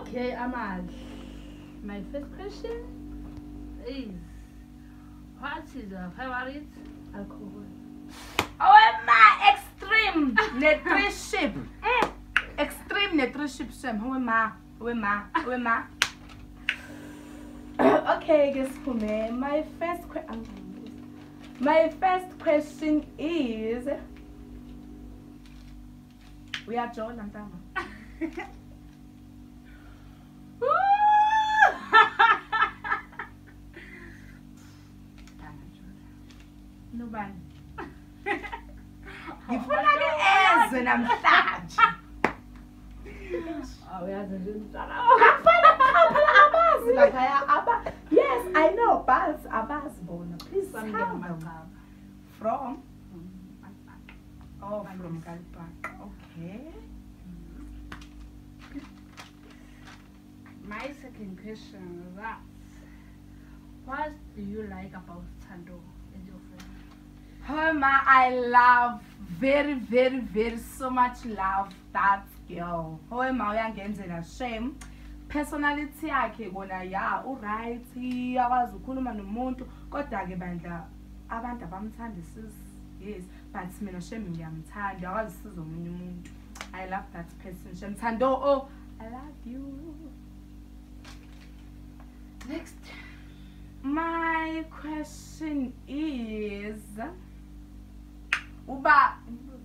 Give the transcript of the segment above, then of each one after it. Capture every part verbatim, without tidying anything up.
Okay, amahle. My first question is, what is your favorite alcohol? Oh, my extreme nutrition. Mm. Extreme nutrition. Who am I? Who am I? Who am I? Okay, guess who me? My first question. My first question is. We are Joel and Tama. Nobody. Ngifuna ke ezwe namhlanje. Awuyazi nje umntwana. Abazi laphaya aba. Yes, I know, but abazi bona. Please tell them. From? Oh, from Galpak. Okay. My second question is that, what do you like about Tando and your friend? Homa, I love very, very, very so much love that girl. Homa, uyangenzela shame. Personality yakhe bona ya alright, akwazi ukukhuluma nomuntu kodwa ke bandla abantu abamthanda sis. Yes, but mina shame ngiyamthanda, akwazi sizo omunye umuntu. I love that person. Shame Tando, oh, I love you. Next. My question is Uba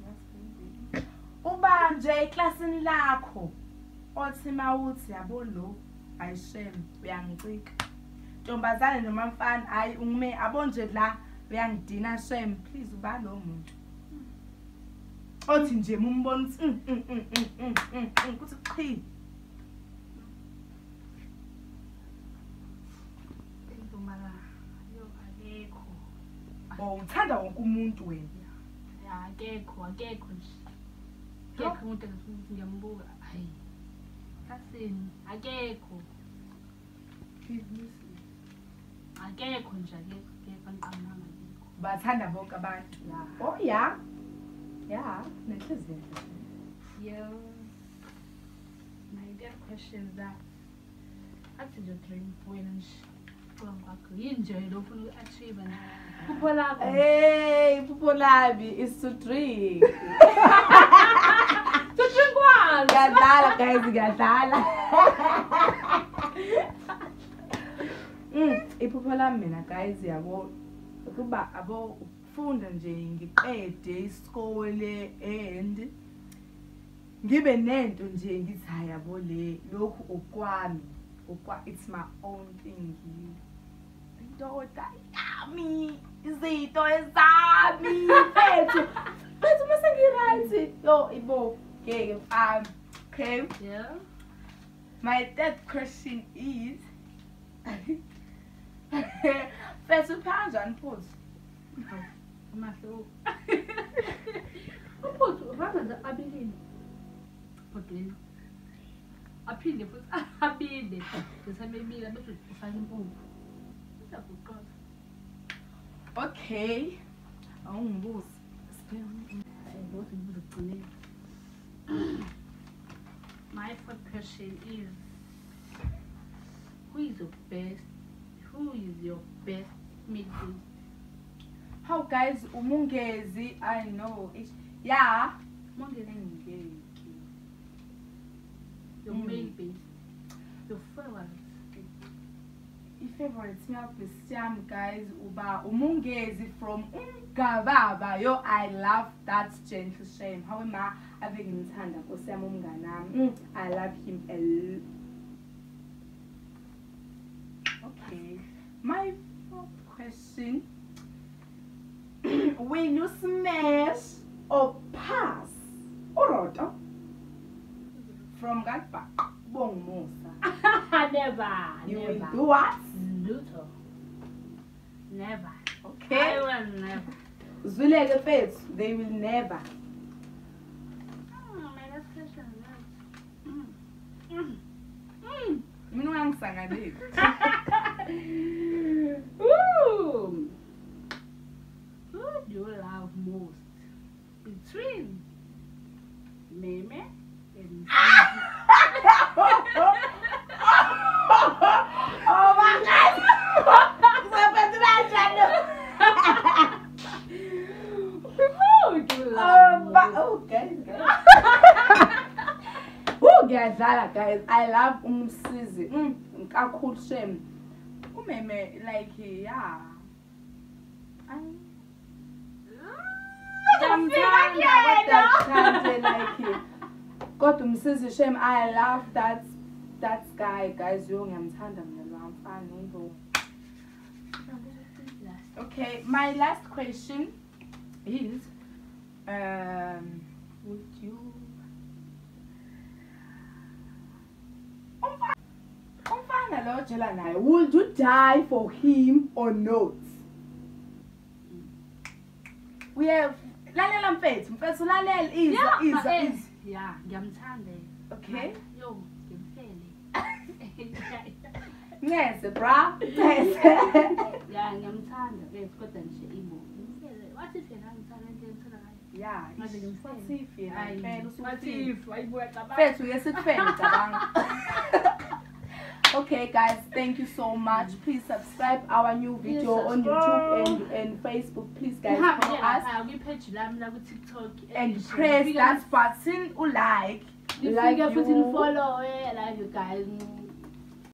Uba nje eklasini lakho othi mawuthi yabo lo ayishem uyangicika Ntombazane noma mfana hayi ungime abo nje la uyangidina shem please uba lo muntu othi nje umbona uthi kuthi qhi Oh, uthanda wonke umuntu wena. Ya, akekho, akekho nje. Akekho umuntu engifuna ngiyambuka. Hayi. Kasini, akekho. Akekho nje akekho, akekho anqamanga akekho. Bathanda bonke abantu. Oh yeah. Yeah, nenhliziyo. Yeah. My dear question is that, what is your dream when nje? Yinje lo ufuna uku-achieve na phupho lakho. Hey, phupho labi is to drink. To drink what? Ngadala guys, ngadala. Mm, iphupho lami mina guys yabo kuba abo ufunda nje ngiqede isikole and ngibe nento nje ngithi hayabo le lokhu okwami okwa it's my own thing. Indoda yami izinto ezami fethu fethu mase ngiright yo ibo ngeke mfana. Okay, Yeah. my third question is fethu kanjani phuzu Amahle. Uphuzu uhamba nje abilini. Bodweni. Aphinde futhi abinde. Ngisamebila bese ufaka impuphu. Uzakuqala. Okay, awungibuzi Both ngibuza ugcinile. My fourth question is, who is your best who is your best midday? how guys umungezi I know it yeah Mongezi ngeke your Mm. main base, your favorite. i-favorite milk yami guys uba umungezi from Ungababa. Yo, I love that gentle shame. How am I ave ngimthanda Nkosi yami umnganami. I love him a lot. Okay, my fourth question. Will you smash or pass Oroto from Galpak Bong Musa? Never, You never. will do what? Luto. Never. Okay. I will never. Zuleke fethu, they will never. Oh, my last question is that. Mm. Mm. Mm. Mina ungangisanganeli. Woo! Who do you love most between Meme and ngiyadlala guys. I love umsizi. Mm, kakhulu Shem. Umeme like yeah. I God umsizi Shem. I love that that guy guys. Yo ngiyamthanda mina lo mfana ngo. Okay, my last question is um would you umfana lo jela naye, would you die for him or not? We have lalela mfethu mfethu lalela izwa izwa izwa. Yeah, ngiyamthanda. Okay. Yo, ngimfele. Yes, bra. Yes. Yeah, ngiyamthanda ke kodwa nje ibo. Ngimfele. What if yena ngithanda into ngithanda ngayo? Yeah. Manje ngimfele. What if yena ngifela usuthi? What if ayibuya cabanga? Fethu yesikufele cabanga. Okay guys, thank you so much. Please subscribe our new video Yes, on YouTube and, and Facebook. Please guys follow us and press that button, like, like you. you. Follow, I love you guys.